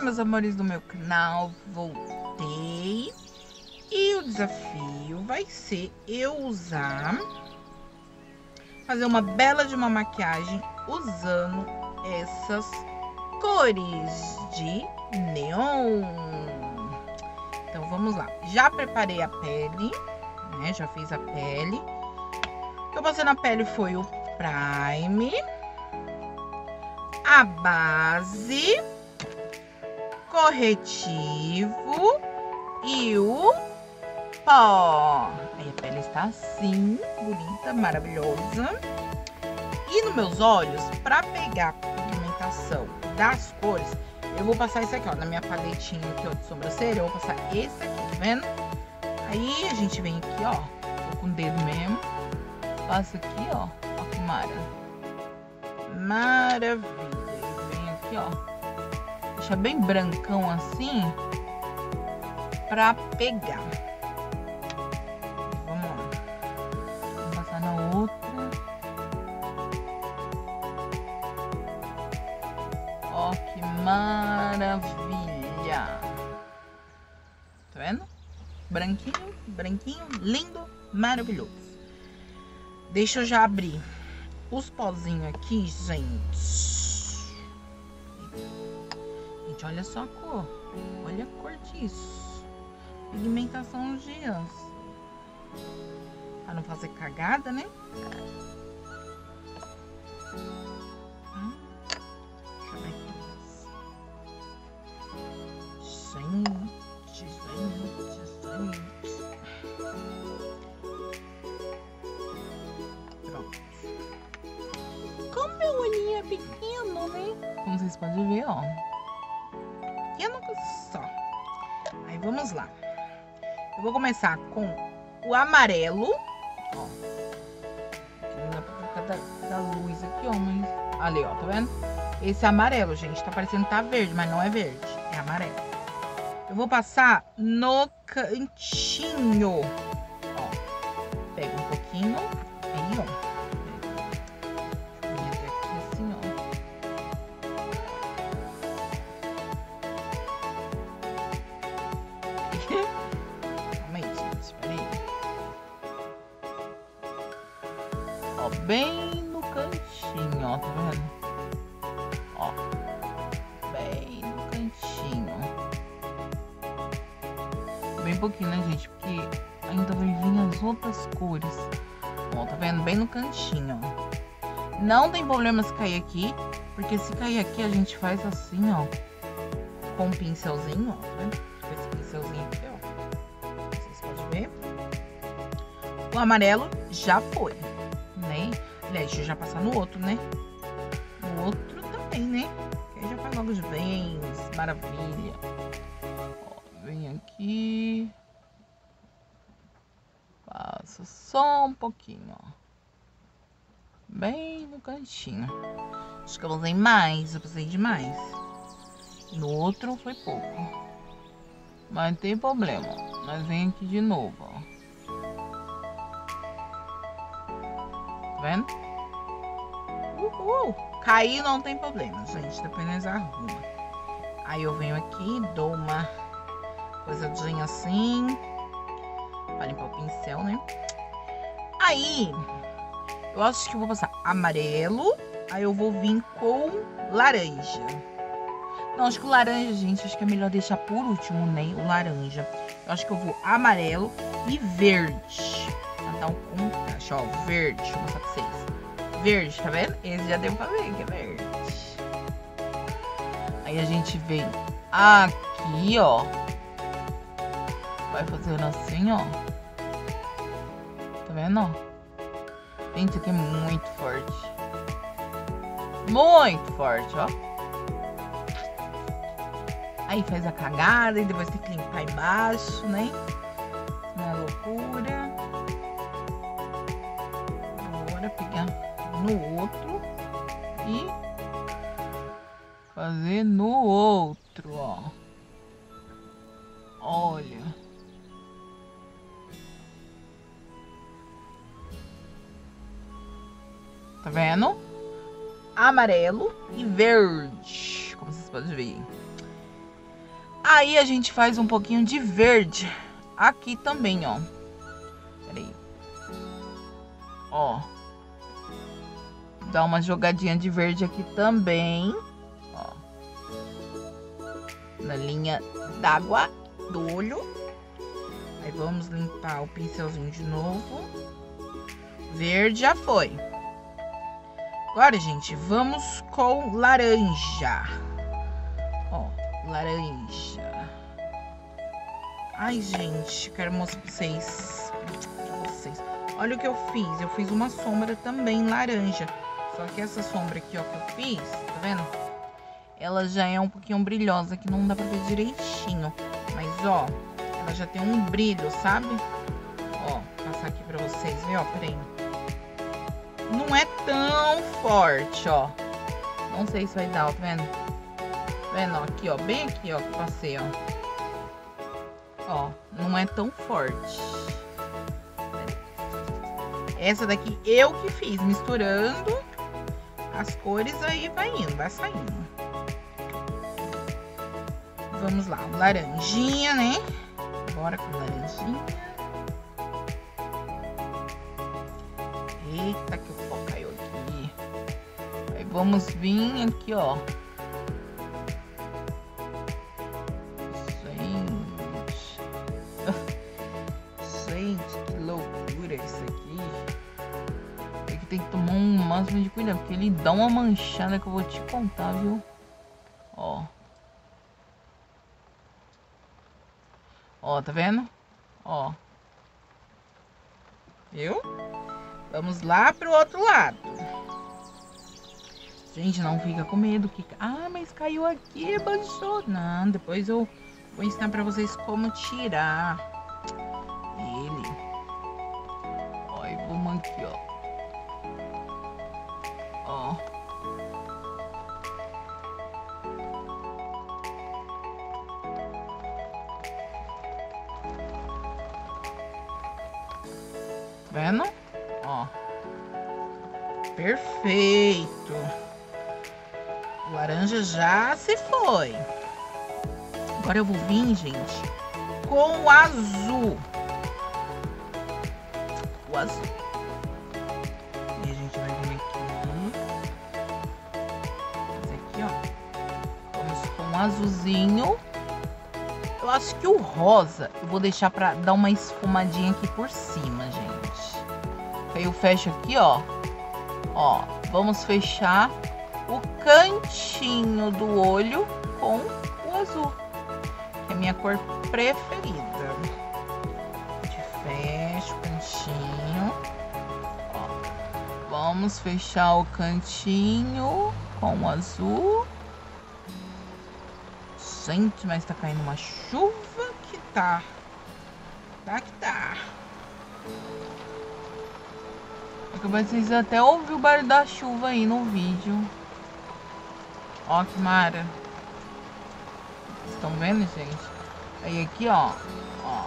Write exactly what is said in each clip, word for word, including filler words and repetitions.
meus amores do meu canal, voltei. E o desafio vai ser eu usar, fazer uma bela de uma maquiagem usando essas cores de neon. Então vamos lá. Já preparei a pele, né? Já fiz a pele. O que eu passei na pele foi o prime, a base, corretivo e o pó. Aí a pele está assim, bonita, maravilhosa. E nos meus olhos, para pegar a pigmentação das cores, eu vou passar esse aqui, ó, na minha paletinha aqui, ó, de sobrancelha. Eu vou passar esse aqui, tá vendo? Aí a gente vem aqui, ó, tô com o dedo mesmo. Passa aqui, ó, ó que mara. Maravilha. E vem aqui, ó. Deixa bem brancão assim, pra pegar. Vamos lá. Vamos passar na outra. Ó, que maravilha. Tá vendo? Branquinho, branquinho, lindo, maravilhoso. Deixa eu já abrir os pozinhos aqui, gente. Gente, olha só a cor. Olha a cor disso. Pigmentação Giance. Pra não fazer cagada, né? Hum, deixa eu ver aqui. Gente, gente, gente. Como meu olhinho é pequeno, né? Como vocês podem ver, ó. Pequeno só. Aí vamos lá. Eu vou começar com o amarelo. Ó. Não dá pra colocar da, da luz aqui, ó. Mas... ali, ó, tá vendo? Esse é amarelo, gente. Tá parecendo que tá verde, mas não é verde. É amarelo. Eu vou passar no cantinho. Ó. Pega um pouquinho. Aí, ó. Ó, bem no cantinho, ó, tá vendo? Ó, bem no cantinho. Bem pouquinho, né, gente? Porque ainda vai vir as outras cores. Ó, tá vendo? Bem no cantinho, ó. Não tem problema se cair aqui, porque se cair aqui a gente faz assim, ó. Com um pincelzinho, ó, tá vendo? Com esse pincelzinho aqui, ó. Vocês podem ver. O amarelo já foi. Né? Aliás, deixa eu já passar no outro, né? No outro também, né? Que aí já faz logo de vez. Maravilha. Ó, vem aqui. Passa só um pouquinho, ó. Bem no cantinho. Acho que eu usei mais, eu usei demais. No outro foi pouco. Mas não tem problema. Mas vem aqui de novo, ó. Vendo? Uhul! Cair não tem problema, gente. Depois nós arruma. Aí eu venho aqui, dou uma coisadinha assim. Pra limpar o pincel, né? Aí, eu acho que eu vou passar amarelo. Aí eu vou vir com laranja. Não, acho que o laranja, gente, acho que é melhor deixar por último, né? O laranja. Eu acho que eu vou amarelo e verde. Dar um contraste, ó, verde, deixa eu mostrar pra vocês. Verde, tá vendo? Esse já deu pra ver que é verde. Aí a gente vem aqui, ó. Vai fazendo assim, ó. Tá vendo, ó? Gente, isso aqui é muito forte. Muito forte, ó. Aí faz a cagada e depois tem que limpar embaixo, né? Não é loucura. Pegar no outro e fazer no outro, ó. Olha. Tá vendo? Amarelo e verde, como vocês podem ver. Aí a gente faz um pouquinho de verde aqui também, ó. Peraí. Ó. Dá uma jogadinha de verde aqui também. Ó. Na linha d'água do olho. Aí vamos limpar o pincelzinho de novo. Verde já foi. Agora, gente, vamos com laranja. Ó, laranja. Ai, gente, quero mostrar pra vocês. Pra vocês. Olha o que eu fiz. Eu fiz uma sombra também laranja. Só que essa sombra aqui, ó, que eu fiz, tá vendo? Ela já é um pouquinho brilhosa, que não dá pra ver direitinho. Mas, ó, ela já tem um brilho, sabe? Ó, vou passar aqui pra vocês verem, ó, peraí. Não é tão forte, ó. Não sei se vai dar, ó, tá vendo? Tá vendo, ó, aqui, ó, bem aqui, ó, que eu passei, ó. Ó, não é tão forte. Essa daqui eu que fiz, misturando as cores, aí vai indo, vai saindo. Vamos lá, laranjinha, né? Bora com laranjinha. Eita, que o pó caiu aqui. Aí vamos vir aqui, ó. Gente. Gente, que loucura isso aqui. É que tem que tomar um máximo de cuidado, porque ele dá uma manchada que eu vou te contar, viu? Ó. Ó, tá vendo? Ó. Viu? Vamos lá pro outro lado. Gente, não fica com medo. Que... Ah, mas caiu aqui, manchou. Não, depois eu vou ensinar pra vocês como tirar ele. Ó, e vamos aqui, ó. Ó. Tá vendo? Ó. Perfeito. O laranja já se foi. Agora eu vou vir, gente, com o azul. O azul. E a gente vai vir aqui. Fazer aqui, ó. Vamos com o azulzinho. Eu acho que o rosa eu vou deixar pra dar uma esfumadinha aqui por cima, gente. Aí eu fecho aqui, ó. Ó, vamos fechar o cantinho do olho com o azul, que é a minha cor preferida. A gente fecha o cantinho. Ó, vamos fechar o cantinho com o azul. Gente, mas tá caindo uma chuva que tá. Tá que tá. É que vocês até ouviram o barulho da chuva aí no vídeo. Ó que mara. Vocês estão vendo, gente? Aí aqui, ó. Ó.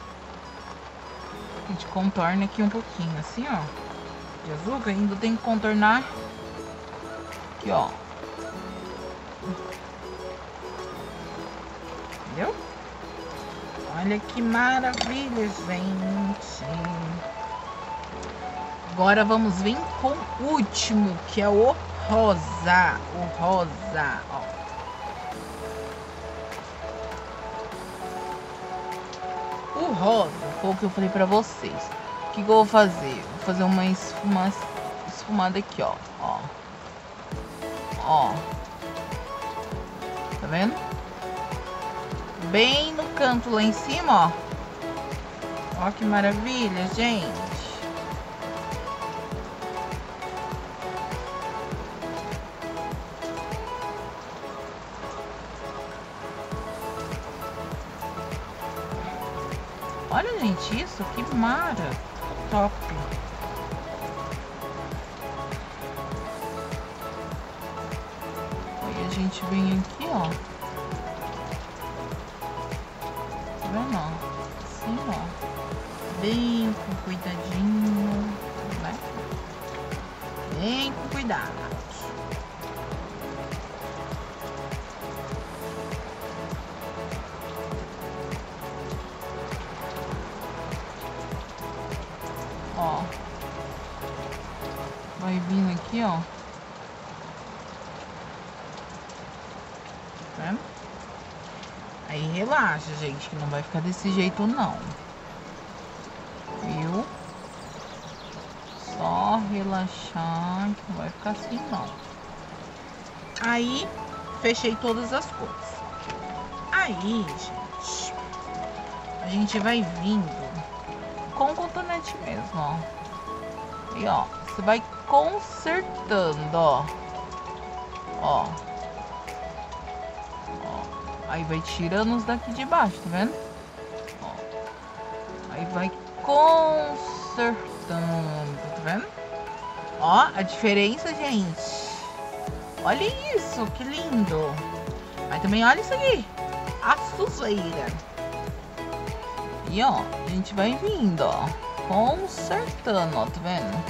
A gente contorna aqui um pouquinho, assim, ó. De azul, que ainda tem que contornar. Aqui, ó. Entendeu? Olha que maravilha, gente. Agora vamos vir com o último, que é o rosa. O rosa, ó. O rosa foi o que eu falei pra vocês. O que, que eu vou fazer? Vou fazer uma esfuma, esfumada aqui, ó. Ó. Ó. Tá vendo? Bem no canto lá em cima, ó. Ó que maravilha, gente. Olha, gente, isso, que mara. Top. Aí a gente vem aqui, ó. Tá vendo, ó? Assim, ó. Bem com cuidadinho, né? Bem com cuidado. aqui, ó. Tá vendo? Aí relaxa, gente, que não vai ficar desse jeito, não. Viu? Só relaxar, que não vai ficar assim, não. Aí, fechei todas as cores. Aí, gente, a gente vai vindo com o cotonete mesmo, ó. E, ó, você vai consertando, ó. Ó. Ó. Aí vai tirando os daqui de baixo, tá vendo? Ó. Aí vai consertando, tá vendo? Ó, a diferença, gente. Olha isso, que lindo. Mas também olha isso aqui. A sujeira. E, ó, a gente vai vindo, ó. Consertando, ó, tá vendo?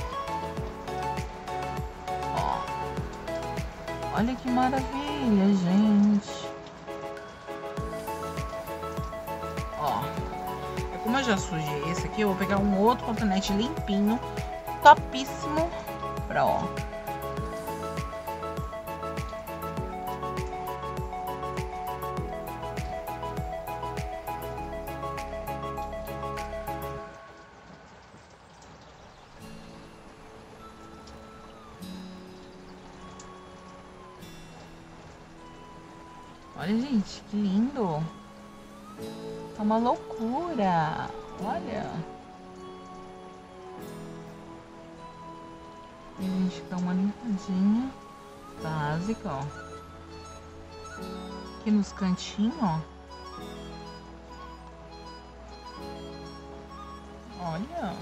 Ó. Olha que maravilha, gente. Ó. Como eu já sujei esse aqui, eu vou pegar um outro cotonete limpinho, topíssimo, pra, ó. Olha, gente, que lindo. Tá uma loucura. Olha. E a gente dá uma limpadinha básica, ó. Aqui nos cantinhos, ó. Olha.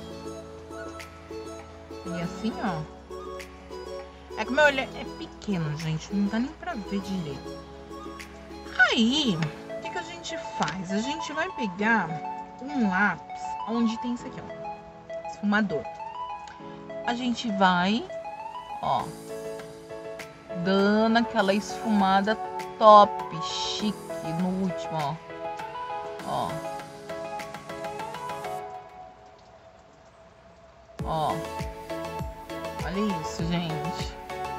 E assim, ó. É que meu olho é pequeno, gente. Não dá nem pra ver direito. Aí, o que, que a gente faz? A gente vai pegar um lápis onde tem isso aqui, ó. Esfumador. A gente vai, ó, dando aquela esfumada top, chique no último, ó. Ó. Ó. Olha isso, gente.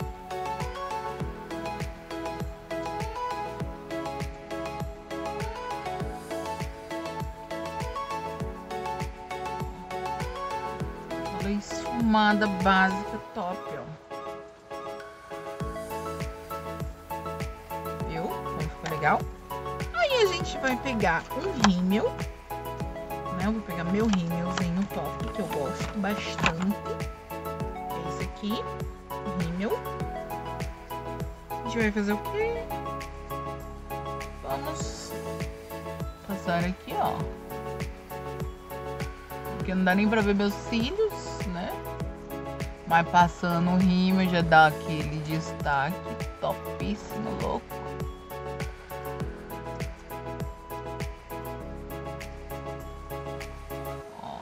Esfumada básica top, ó. Viu? Como ficou legal? Aí a gente vai pegar um rímel, né? Eu vou pegar meu rímelzinho top, que eu gosto bastante. É esse aqui, o rímel. A gente vai fazer o quê? Vamos passar aqui, ó. Porque não dá nem pra ver meus cílios, né? Mas passando o rímel já dá aquele destaque topíssimo, louco. Ó.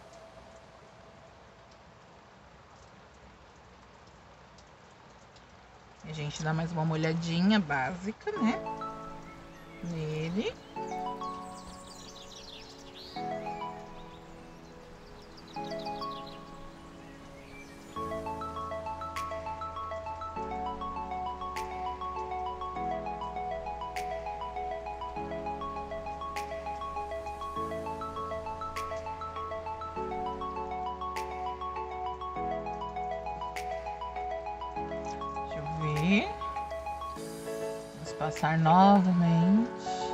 A gente dá mais uma molhadinha básica, né? Nele. Vamos passar novamente.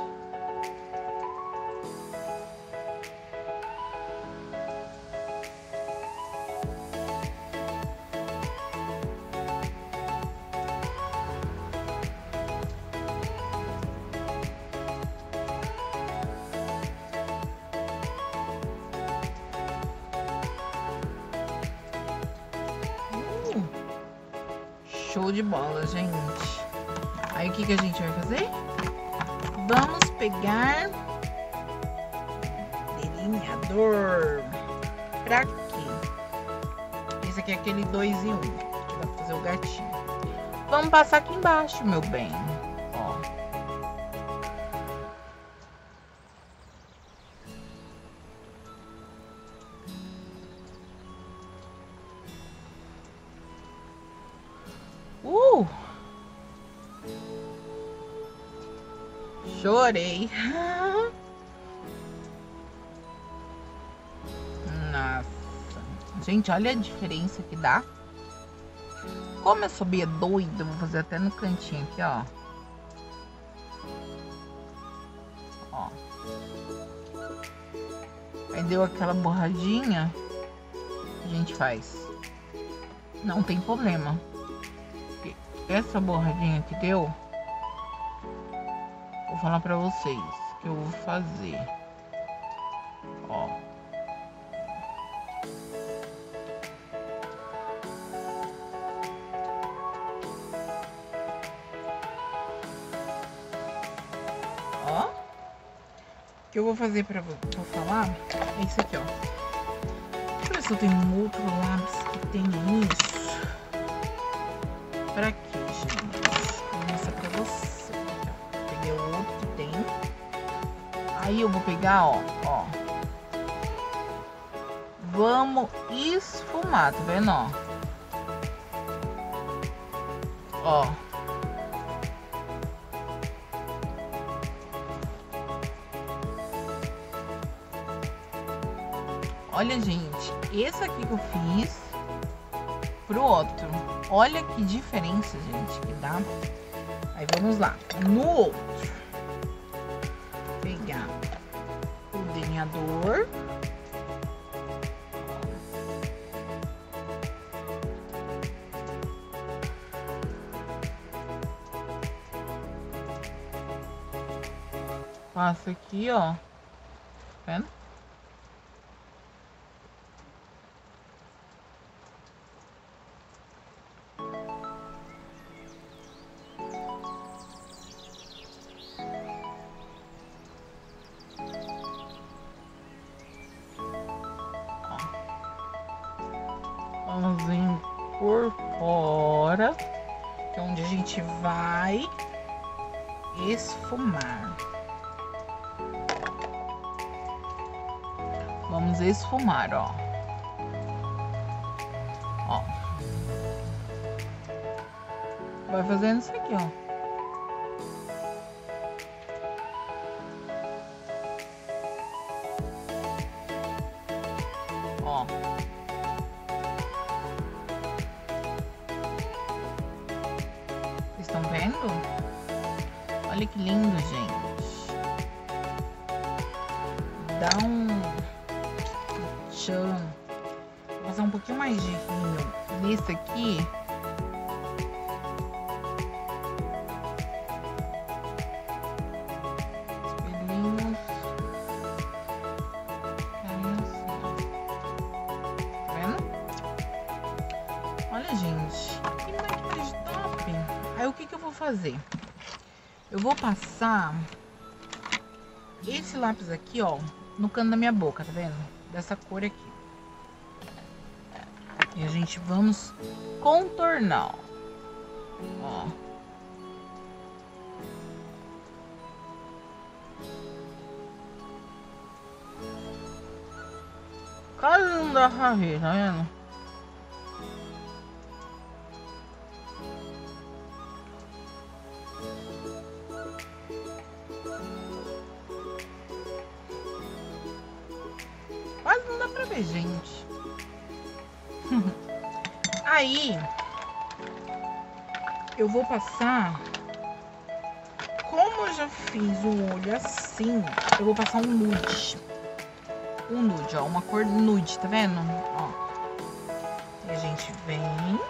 Uh, show de bola, gente. Aí o que, que a gente vai fazer? Vamos pegar delineador. Pra quê? Esse aqui é aquele dois em um, que dá pra fazer o gatinho. Vamos passar aqui embaixo, meu bem. Ó. Chorei. Nossa. Gente, olha a diferença que dá. Como eu sabia doido, vou fazer até no cantinho aqui, ó. Ó. Aí deu aquela borradinha. A gente faz. Não tem problema. Essa borradinha que deu, vou falar pra vocês que eu vou fazer. Ó. Ó. O que eu vou fazer pra, pra falar é isso aqui, ó. Deixa eu ver se eu tenho um outro lápis que tenha isso. Pra quê, gente? Vou mostrar pra você. Peguei o outro que tem. Aí eu vou pegar, ó, ó. Vamos esfumar, tá vendo, ó? Ó. Olha, gente, esse aqui que eu fiz pro outro. Olha que diferença, gente, que dá. Aí vamos lá. No outro, pegar o delineador. Passa aqui, ó. Tá vendo? Vamos vir por fora, que é onde a gente vai esfumar. Vamos esfumar, ó. Ó. Vai fazendo isso aqui, ó. Ó. Vocês estão vendo? Olha que lindo, gente. Dá um tchan. Vou passar um pouquinho mais de rímel nesse aqui. Os pelinhos. Tá vendo? Olha, gente. Que maquiagem top. Aí o que que eu vou fazer? Eu vou passar esse lápis aqui, ó, no canto da minha boca, tá vendo? Dessa cor aqui. E a gente vamos contornar, ó. Quase não dá pra ver, tá vendo? Quase não dá pra ver, gente. Aí, eu vou passar. Como eu já fiz o olho assim, eu vou passar um nude. Um nude, ó. Uma cor nude, tá vendo? Ó. E a gente vem.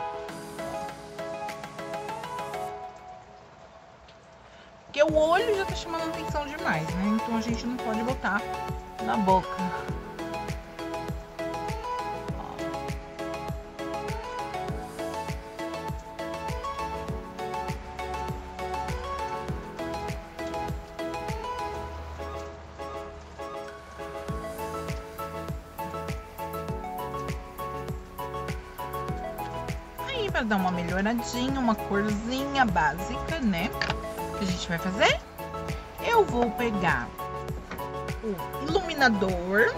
Porque o olho já tá chamando atenção demais, né? Então a gente não pode botar na boca. Para dar uma melhoradinha, uma corzinha básica, né? Que a gente vai fazer. Eu vou pegar o iluminador.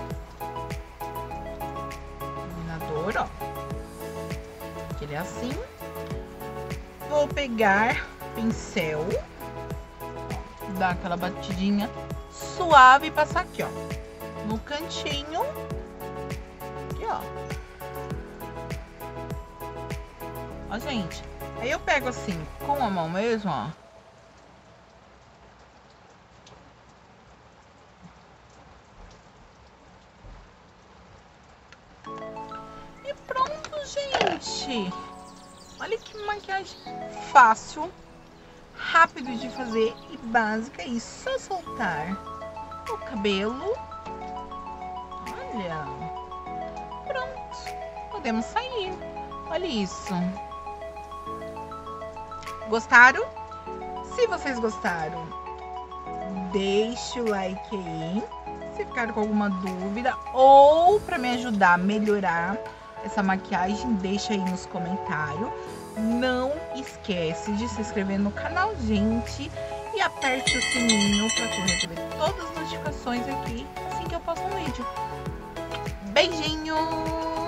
Iluminador, ó. Que ele é assim. Vou pegar pincel. Ó, dar aquela batidinha suave e passar aqui, ó, no cantinho, aqui, ó. Ó, gente, aí eu pego assim, com a mão mesmo, ó. E pronto, gente. Olha que maquiagem fácil, rápido de fazer e básica. E só soltar o cabelo. Olha. Pronto. Podemos sair. Olha isso. Gostaram? Se vocês gostaram, deixe o like aí. Se ficaram com alguma dúvida ou para me ajudar a melhorar essa maquiagem, deixa aí nos comentários. Não esquece de se inscrever no canal, gente, e aperte o sininho para tu receber todas as notificações aqui assim que eu posto um vídeo. Beijinhos!